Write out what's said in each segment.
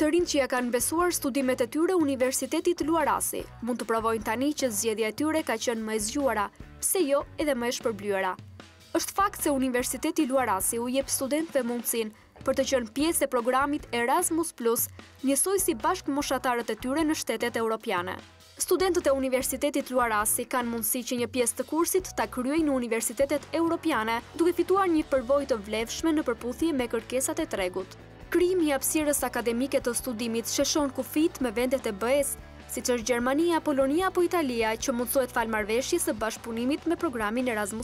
Të rinjt që ja kanë besuar studimet e tyre Universitetit Luarasi mund të provojnë tani që zgjedhja e tyre ka qenë më e zgjuara, pse jo edhe më e shpërblyera. Është fakt se Universiteti Luarasi u jep studentëve mundësinë për të qenë pjesë e programit Erasmus+, njësoj si bashkëmoshatarët e tyre në shtetet europiane. Studentët e Universitetit Luarasi kanë mundësi që një pjesë të kursit ta kryejnë në universitetet europiane, duke fituar një përvojë të vlefshme në përputhje me kërkesat e tregut. Krijimi i hapësirës akademike të studimit sheshon kufit me vendet e BE-s, siç është Gjermania, Polonia apo Italia, që mundsohet fal marrëveshjes së bashkëpunimit me programin Erasmus+.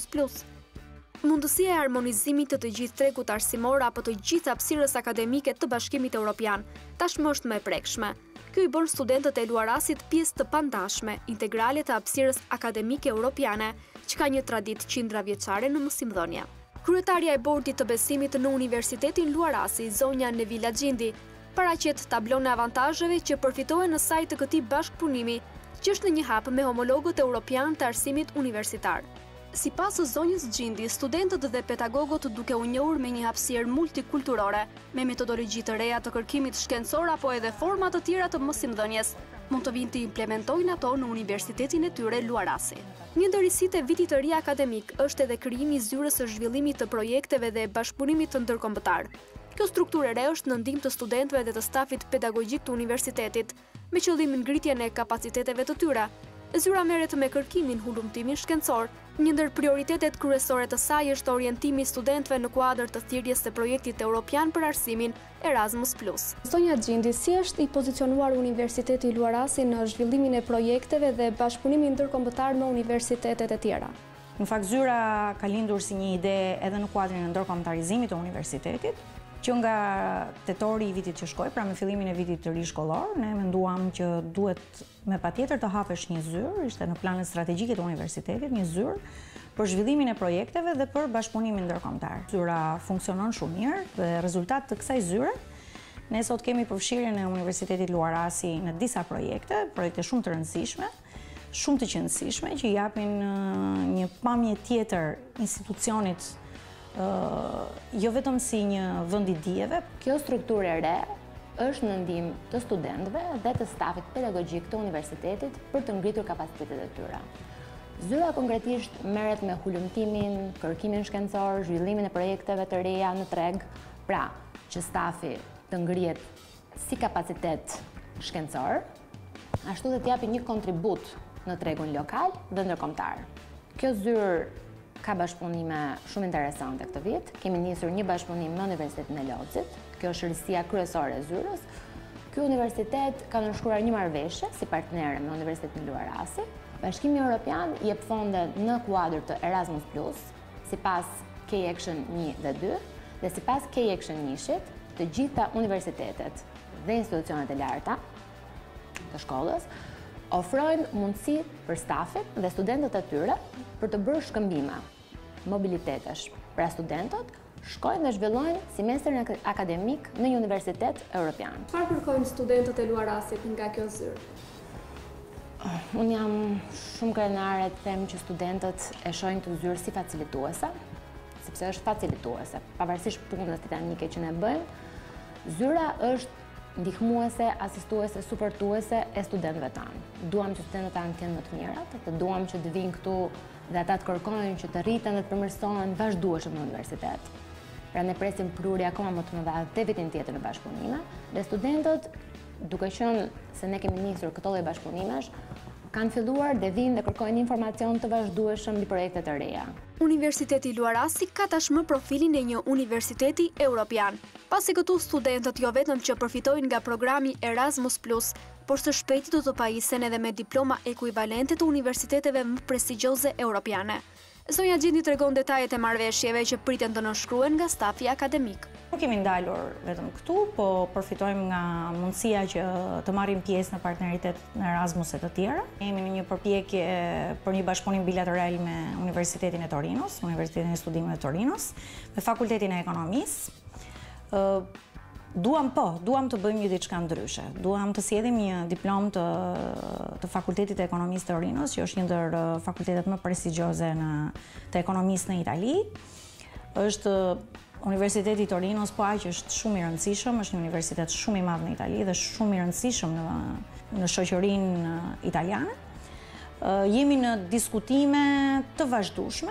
Mundësia e harmonizimit të gjithë tregut arsimor apo të gjithë hapësirës akademike të Bashkimit Evropian tashmë është më e prekshme. Kjo i bën studentët e Luarasit pjesë të pandashme, integrale të hapësirës akademike europiane, që ka një traditë qindra vjeçare në mësimdhënie. Kryetarja e bordit të besimit në Universitetin Luarasi, zonja Nevila Gjindi, paraqet tablon e avantazheve që përfitohen në sajt të këtij bashkëpunimi, që është në një hap me homologët europian të arsimit universitar. Sipas zonjës Gjindi, studentët dhe pedagogët duke u njohur me një hapësirë multikulturore, me metodologji të reja të kërkimit shkencor apo edhe forma të tjera të mësimdhënies, mund të vinë të implementojnë ato në universitetin e tyre Luarasi. Një ndër risitë e vitit të ri akademik është edhe krijimi i zyrës së zhvillimit të projekteve dhe bashkëpunimit të ndërkombëtar. Kjo strukturë e re është në ndihmë të studentëve dhe të stafit pedagogjik të universitetit, me qëllim ngritjen e kapaciteteve të tyre. Zyra merret me kërkimin hulumtimin shkencor. Një ndër prioritetet kryesore të saj është orientimi i studentëve në kuadër të thirrjes së projektit evropian për arsimin Erasmus+. Zonja Gjindi, si është i pozicionuar Universiteti Luarasi në zhvillimin e projekteve dhe bashkëpunimin ndërkombëtar me universitetet e tjera? Në fakt, zyra ka lindur si një ide edhe në kuadrin e ndërkombëtarizimit të universitetit, që nga tetori i vitit që shkoi, pra me fillimin e vitit të ri shkollor, ne menduam që duhet me patjetër të hapesh një zyrë, ishte në planet strategjike të universitetit, një zyrë për zhvillimin e projekteve dhe për bashkëpunimin ndërkombëtar. Zyra funksionon shumë mirë dhe rezultat të kësaj zyre, ne sot kemi përfshirjen e Universitetit Luarasi në disa projekte shumë të rëndësishme, shumë të qëndësishme, që japin një pamje tjetër institucionit, jo vetëm si një vend i dijeve. Kjo strukturë e re është në ndihmë të studentëve dhe të stafit pedagogjik të universitetit për të ngritur kapacitetet e tyre. Zyra konkretisht merret me hulumtimin, kërkimin shkencor, zhvillimin e projekteve të reja në treg, pra që stafi të ngrihet si kapacitet shkencor, ashtu dhe të japi një kontribut në tregun lokal dhe ndërkombëtar. Kjo zyrë ka bashkëpunime shumë interesante këtë vit. Kemi nisur një bashkëpunim me Universitetin e Lozit. Kjo është risia kryesore e zyrës. Ky universitet ka nënshkruar një marrëveshje si partnere me Universitetin Luarasi. Bashkimi Evropian jep fonde në kuadër të Erasmus+, sipas K-Action 1 dhe 2, dhe sipas K-Action 1-shit, të gjitha universitetet dhe institucionet e larta të shkollës ofrojnë mundësi për stafit dhe studentët e tyre për të bërë shkëmbime, mobilitetesh. Pra studentët shkojnë dhe zhvillojnë semestrin akademik në një universitet europian. Çfarë kërkojnë studentët e Luarasit nga kjo zyrë? Unë jam shumë krenare të them që studentët e shohin këtë zyrë si facilituese, sepse është facilituese, pavarësisht punës titanike që ne bëjmë. Zyra është ndihmuese, asistuese, suportuese e studentëve tanë. Duam që studentët tanë të jenë më të mirat, të duam që të vinë këtu dhe ata të kërkojnë që të rriten dhe të përmirësohen vazhdueshëm në universitet. Pra ne presim prurje akoma më të mëdha te vitin tjetër në bashkëpunime, dhe studentët, duke qenë se ne kemi nisur këto lloj bashkëpunimesh, kanë filluar dhe vinë dhe kërkojnë informacion të vazhdueshëm mbi projekte të reja. Universiteti Luarasi ka tashmë profilin e një universiteti europian. Pasi këtu studentët jo vetëm që përfitojnë nga programi Erasmus+, por së shpejti do të pajisen edhe me diploma ekuivalente të universiteteve më prestigjioze europiane. Zonja Gjindi tregon detajet e marrëveshjeve që priten të nënshkruhen nga stafi akademik. Nuk kemi ndalur vetëm këtu, po përfitojmë nga mundësia që të marrim pjesë në partneritet në Erasmus e të tjera. Jemi në një përpjekje për një bashkëpunim bilateral me Universitetin e Torinos, Universitetin e Studimeve të Torinos, me Fakultetin e Ekonomisë. Duam të bëjmë një diçka ndryshe. Duam të sjellim një diplomë të Fakultetit e Ekonomisë të Torinos, që është një ndër fakultetet më prestigjioze të ekonomisë në Itali. Është Universiteti i Torinos po aq është shumë i rëndësishëm, është një universitet shumë i madh në Itali dhe shumë i rëndësishëm në shoqërinë italiane. Jemi në diskutime të vazhdueshme.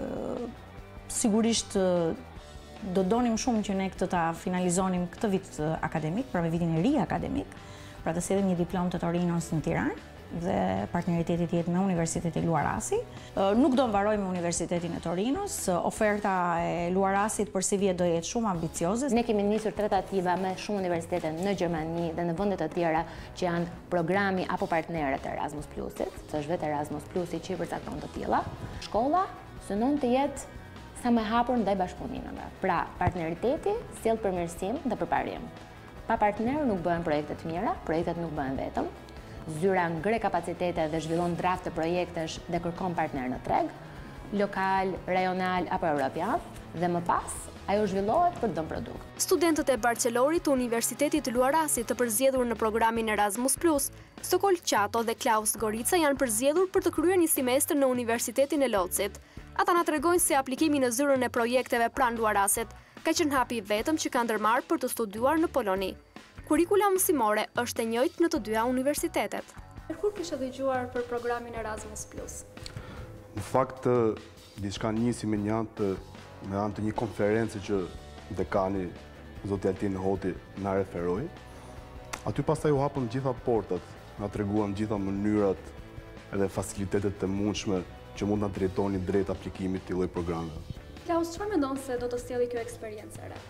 Sigurisht do donim shumë që ne këtë ta finalizonim këtë vit akademik, pra me vitin e ri akademik, pra të sillim një diplomë të Torinos në Tiranë dhe partneriteti jetë me Universitetin Luarasi. Nuk do mbaroj me Universitetin e Torinos, oferta e Luarasit për si vjet do jetë shumë ambicioze. Ne kemi nisur tratativa me shumë universitete në Gjermani dhe në vende të tjera që janë programi apo partnerët e Erasmus Plusit, që është vetë Erasmus Plusi që i përcakton të tilla. Shkolla synon të jetë sa më hapur ndaj bashkëpunimeve. Pra, partneriteti sjell përmirësim dhe përparim. Pa partner nuk bëhen projekte të mira, projektet nuk bëhen vetëm. Zyra ngre kapacitete dhe zhvillon draft të projektesh dhe kërkon partner në treg, lokal, rajonal apo europian, dhe më pas ajo zhvillohet për të dhënë produkt. Studentët e Barcelorit të Universitetit Luarasit të përzgjedhur në programin Erasmus+, Stokol Qato dhe Klaus Gorica janë përzgjedhur për të kryer një semestër në Universitetin e Lozit. Ata na tregojnë se aplikimi në zyrën e projekteve pranë Luarasit ka qenë hapi vetëm që kanë ndërmarrë për të studiuar në Poloni. Kurikula mësimore është e njëjtë në të dyja universitetet. Kur kishe dëgjuar për programin Erasmus+? Në fakt, diçka nisi me anë të një konferencë që dekani zoti Altin Hoti na referoi. Aty pastaj u hapën gjitha portat, na treguan gjitha mënyrat edhe facilitetet të mundshme që mund na drejtonin drejt aplikimit të lloj programeve. Klaus, çfarë mendon se do të sjellë kjo eksperiencë e re?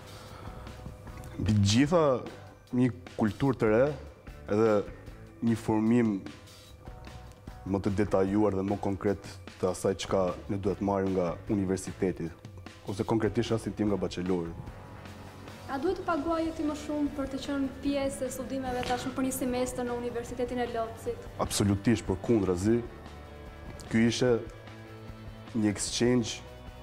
Mbi gjitha një kulturë të re edhe një formim më të detajuar dhe më konkret të asaj çka ne duhet marrim nga universiteti, ose konkretisht rastin tim nga bachelori. A duhet të paguajë ti më shumë për të qenë pjesë e studimeve tashmë për një semestër në Universitetin e Lozit? Absolutisht, përkundrazi. Ky ishte një exchange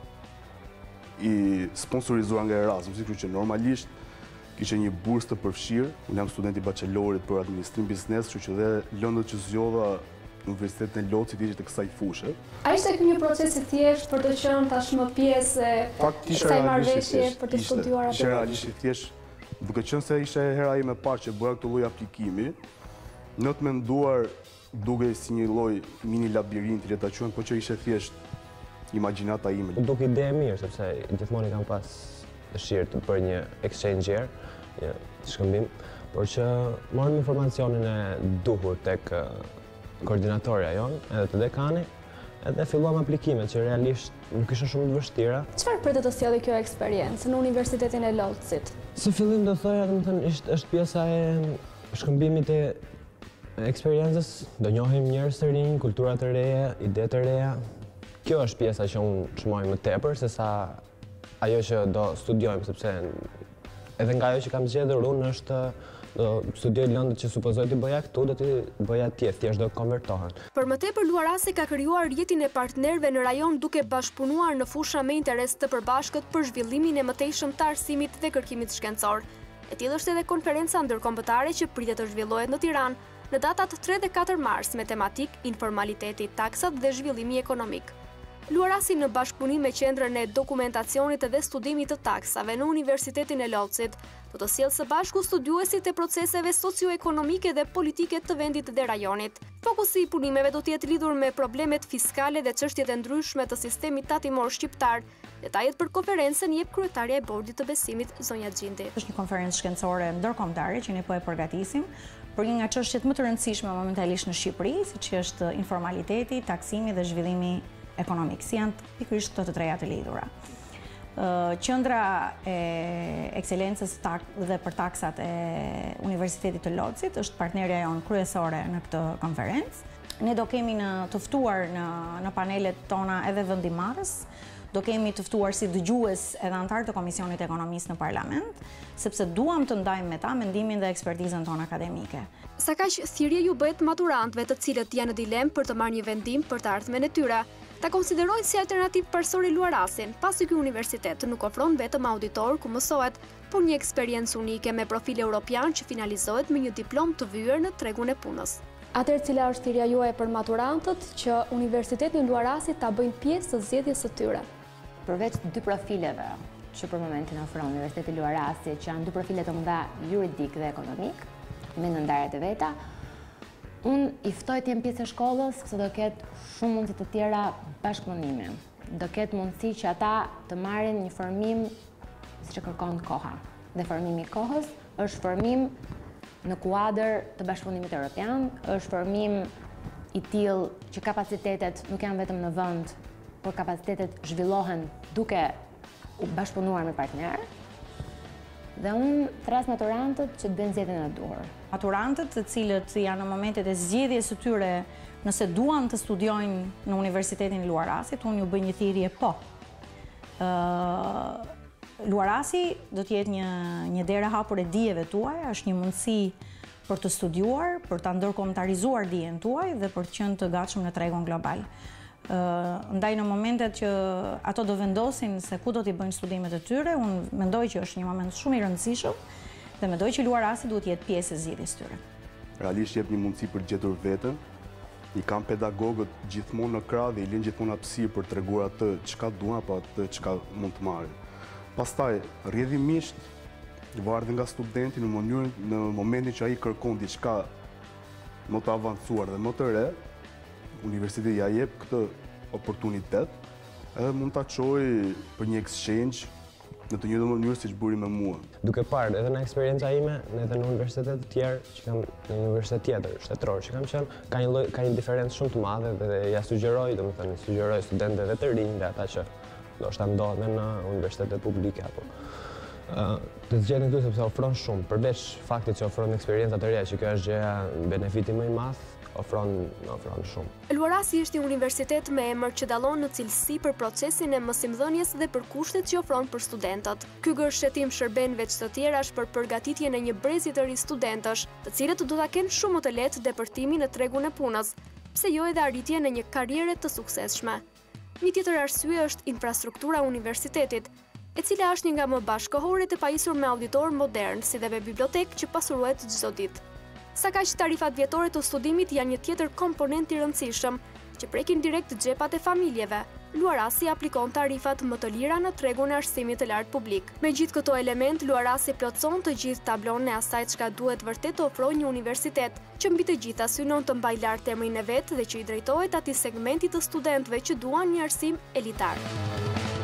i sponsorizuar nga Erasmus, kështu që normalisht kishte një bursë të përfshirë. Unë jam student i bachelorit për administrim biznes, kështu që dhe lëndët që zgjodha në Universitetin e Lozit ishte të kësaj fushë. A ishte një proces i thjeshtë për të qenë tashmë pjesë e kësaj marrëveshje për të studiuar atë? Ishte realisht i thjeshtë, duke qenë se ishte hera ime e parë që bëra këtë lloj aplikimi, në të menduar duke si një lloj mini labirinti le ta quajmë, por që ishte thjesht imagjinata ime. Duke ide e mirë, sepse gjithmonë kam pas dëshirë të bërë një exchange year, një shkëmbim, por që morëm informacionin e duhur tek koordinatorja jonë, edhe të dekani, edhe filluam aplikimet që realisht nuk ishin shumë të vështira. Çfarë pritet të sjellë kjo eksperiencë në Universitetin e Lozit? Së fillim do thoya, domethënë është pjesa e shkëmbimit e eksperiencës, do njohim njerëz të rinj, kultura të reja, ide të reja. Kjo është pjesa që unë çmoj më tepër se sa ajo që do studiojmë, sepse edhe nga ajo që kam zgjedhur unë është do studioj lëndët që supozoj të bëja këtu, do të bëja atje, thjesht do konvertohen. Për më tepër, Luarasi ka krijuar rrjetin e partnerëve në rajon duke bashkëpunuar në fusha me interes të përbashkët për zhvillimin e mëtejshëm të arsimit dhe kërkimit shkencor. E tillë është edhe konferenca ndërkombëtare që pritet të zhvillohet në Tiranë në datat 3 dhe 4 mars me tematik informaliteti, taksat dhe zhvillimi ekonomik. Luarasi në bashkëpunim me Qendrën e Dokumentacionit dhe Studimit të Taksave në Universitetin e Lozit do të sjellë së bashku studiuesit e proceseve socio-ekonomike dhe politike të vendit dhe rajonit. Fokusi i punimeve do të jetë lidhur me problemet fiskale dhe çështjet e ndryshme të sistemit tatimor shqiptar. Detajet për konferencën jep kryetaria e Bordit të Besimit, Zonja Xhindi. Është një konferencë shkencore ndërkombëtare që ne po e përgatisim për një nga çështjet më të rëndësishme momentalisht në Shqipëri, siç është informaliteti, taksimi dhe zhvillimi ekonomik, si janë pikërisht këto të treja të lidhura. Qendra e ekselencës dhe për taksat e Universitetit të Lozit është partnerja jonë kryesore në këtë konferencë. Ne do kemi të ftuar në panelet tona edhe vendimarrës, do kemi të ftuar si dëgjues edhe antar të Komisionit Ekonomisë në Parlament, sepse duam të ndajmë me ta mendimin dhe ekspertizën tonë akademike. Sa kaq thirrje ju bëhet maturantëve të cilët janë në dilemë për të marrë një vendim për të ardhmen e tyre, ta konsiderojnë si alternativë parsori Luarasin, pasi ky universitet nuk ofron vetëm auditor ku mësohet, por një eksperiencë unike me profil europian që finalizohet me një diplomë të vyer në tregun e punës. Atëherë cila është thirrja juaj për maturantët që Universiteti i Luarasit ta bëjnë pjesë të zgjedhjes së tyre? Përveç dy profileve që për momentin ofron Universiteti Luarasi, që janë 2 profile të mëdha juridik dhe ekonomik, me nëndarjet e veta, unë i ftoj të jem pjesë e shkollës, se do ketë shumë mundësi të tjera bashkëpunime. Do ketë mundësi që ata të marrin një formim siç e kërkon koha. Dhe formimi i kohës është formim në kuadër të bashkëpunimit evropian, është formim i tillë që kapacitetet nuk janë vetëm në vend, por kapacitetet zhvillohen duke u bashkëpunuar me partner. Dhe unë thras maturantët që të bëjnë zgjedhjen e duhur. Maturantët të cilët janë në momentet e zgjedhjes së tyre nëse duan të studiojnë në Universitetin Luarasit, unë ju bëj një thirrje po. Luarasi do të jetë një derë hapur e dijeve tuaja, është një mundësi për të studiuar, për të ndërkombëtarizuar dijen tuaj dhe për të qenë të gatshëm në tregun global. Ndaj në momentet që ato do vendosin se ku do t'i bëjnë studimet e tyre, unë mendoj që është një moment shumë i rëndësishëm dhe mendoj që Luarasi duhet jetë pjesë e zgjedhjes tyre. Realisht jep një mundësi për gjetur veten. I kam pedagogët gjithmonë në krah dhe i lënë gjithmonë hapësirë për treguar atë çka duan apo atë çka mund të marrin. Pastaj, rrjedhimisht varet nga studenti në momentin që ai kërkon diçka më të avancuar dhe më të re, universiteti ja jep këtë oportunitet, edhe mund ta çojë për një exchange në të njëjtën mënyrë siç bëri me mua. Duke parë edhe në eksperienca ime, edhe në universitetet të tjerë, që kam në një universitet tjetër, shtetëror që kam qenë, ka një diferencë shumë të madhe dhe ja sugjeroj studentëve të rinj dhe ata që ndoshta ndodhen në universitetet publike apo të zgjedhin këtu sepse ofron shumë, përveç faktit që ofron eksperienca të reja, që kjo është gjëja benefiti më i madh, ofron shumë. Luarasi është një universitet me emër që dallon në cilësi për procesin e mësimdhënies dhe për kushtet që ofron për studentët. Ky gërshetim shërben veç të tjerash për përgatitjen e një brezi të ri studentësh, të cilët do ta kenë shumë më të lehtë depërtimin në tregun e punës, pse jo edhe arritjen e një karriere të suksesshme. Një tjetër arsye është infrastruktura e universitetit, e cila është një nga më bashkëkohore të pajisur me auditor modern, si dhe me bibliotekë që pasurohet çdo ditë. Sa kaq tarifat vjetore të studimit janë një tjetër komponent i rëndësishëm, që prekin direkt xhepat e familjeve. Luarasi aplikon tarifat më të lira në tregun e arsimit të lartë publik. Me gjithë këto element, Luarasi plotson të gjithë tablon e asaj çka duhet vërtet të ofrojë një universitet, që mbi të gjitha synon të mbajë lart emrin e vet dhe që i drejtohet atij segmenti të studentëve që duan një arsim elitar.